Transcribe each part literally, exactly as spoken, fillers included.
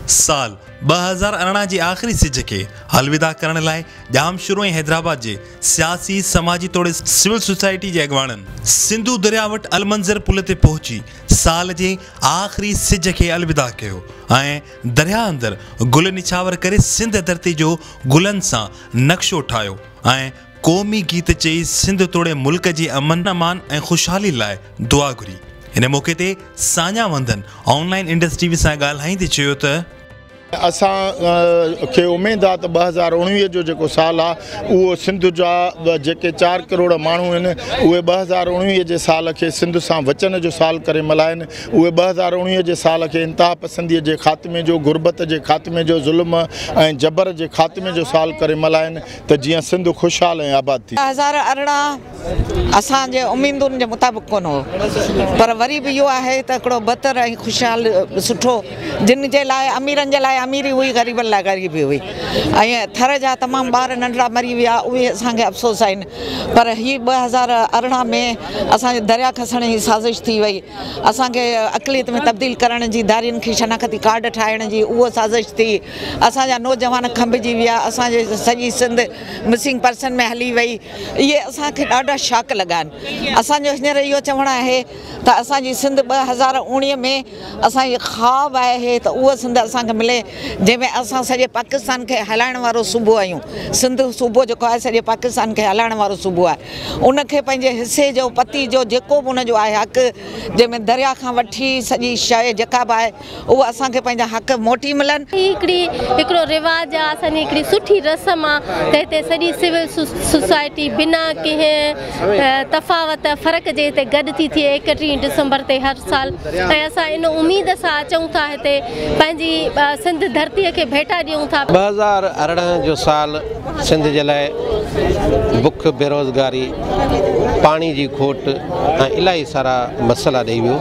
साल ब हज़ार अरिड़हं जे आख़िरी सिज के अलविदा करण लाइ जामशोरो ऐं हैदराबाद जे सियासी समाजी तौर सिविल सोसाइटी जे अॻवाननि सिंधु दरिया वटि अलमंज़र पुल ते पहुची साल जे आख़िरी सिज के अलविदा कयो ऐं दरिया अंदरि गुल निछावर करे सिंध धरती जो गुलनि सां नक्शो ठाहियो ऐं क़ौमी गीत चई सिंध तोड़े मुल्क जी अमन अमान ऐं ख़ुशहाली लाइ दुआ घुरी। इन मौक़े ते सान्या वंदन ऑनलाइन इंडस्ट्री सां ॻाल्हाईंदे चयो त असां खे उमेद आहे त ॿ हज़ार उणिवीह जो जेको साल आहे उहो सिंध जा जेके चारि करोड़ माण्हू आहिनि उहे ॿ हज़ार उणिवीह जे साल खे सिंध सां वचन जो साल करे मल्हाइनि। उहे ॿ हज़ार उणिवीह जे साल खे इंतिहा पसंदीअ जे ख़ात्मे जो, गुरबत जे ख़ात्मे जो, ज़ुल्म ऐं जबर जे ख़ात्मे जो साल करे मल्हाइनि त जीअं सिंध ख़ुशहाल ऐं आबाद थी। ॿ हज़ार अरिड़हं असांजे उमेदुनि जे मुताबिक़ कोन हो, पर वरी बि इहो आहे त हिकिड़ो बहितर ऐं ख़ुशहाल सुठो जिन जे लाइ अमीरनि जे लाइ अमीरी हुई, ग़रीबनि लाइ ग़रीबी हुई ऐं थर जा तमामु ॿार नंढड़ा मरी विया, उहे असांखे अफ़सोस आहिनि। पर हीअ ॿ हज़ार अरिड़हं में असांजे दरिया खसण जी साज़िश थी वई, असांखे अक़लियत में तब्दील करण जी, दारियुनि खे शनाख़ती कार्ड ठाहिण जी उहा साज़िश थी। असांजा नौजवान खंभिजी विया, असांजे सॼी सिंध मिसिंग पर्सन में हली वई। इहे असांखे ॾाढा शॉक लॻा आहिनि। असांजो हींअर इहो चवणु आहे त असांजी सिंध ॿ हज़ार उणिवीह में असांजी ख़्वाबु आहे त उहा सिंध असांखे मिले जंहिंमें असां सॼे पाकिस्तान खे हलाइण वारो सूबो आहियूं। सिंध सूबो जेको आहे सॼे पाकिस्तान खे हलाइण वारो सूबो आहे। उनखे पंहिंजे हिसे जो, पती जो जेको बि उनजो आहे हक़, जंहिंमें दरिया खां वठी सॼी शइ जेका बि आहे उहा असांखे पंहिंजा हक़ मोटी मिलनि। हिकिड़ी हिकिड़ो रिवाज आहे, असांजी हिकिड़ी सुठी रस्म आहे त हिते सॼी सिविल सोसाइटी बिना कंहिं तफ़ावत फ़र्क़ जे हिते गॾु थी थिए एकटीह डिसंबर ते हर साल। ऐं असां इन उमेद सां अचूं था हिते पंहिंजी सिंध धरतीअ खे भेटा ॾियूं था। ॿ हज़ार अरिड़हं जो साल सिंध जे लाइ बुख, बेरोज़गारी, पाणी जी खोट ऐं इलाही सारा मसइला ॾेई वियो,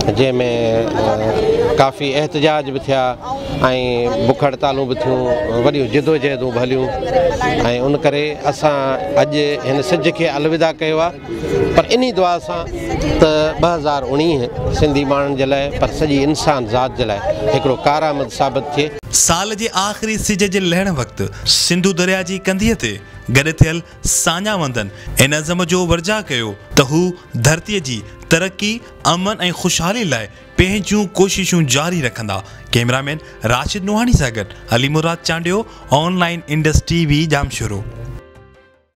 जंहिंमें काफ़ी एहतजाज बि थिया ऐं बुख हड़तालूं बि थियूं, वॾियूं जिदोजहदूं बि हलियूं ऐं उन करे असां अॼु हिन सिज खे अलविदा कयो आहे। पर इन दुआ सां त ॿ हज़ार उणिवीह सिंधी माण्हुनि जे लाइ, पर सॼी इंसान ज़ात जे लाइ हिकिड़ो कारआमद साबित थिए। साल जे आख़िरी सिज जे लहण वक़्तु सिंधु दरिया जी कंधीअ ते गॾु थियल सान्या वंदनि इन अज़म जो वर्जा कयो त हू धरतीअ जी तरक़ी, अमन ऐं ख़ुशहाली लाइ पंहिंजूं कोशिशूं जारी रखंदा। कैमरामैन राशिद नुहानी सां गॾु अली मुराद चांडियो, ऑनलाइन इंडस्ट्री वी जामशोरो।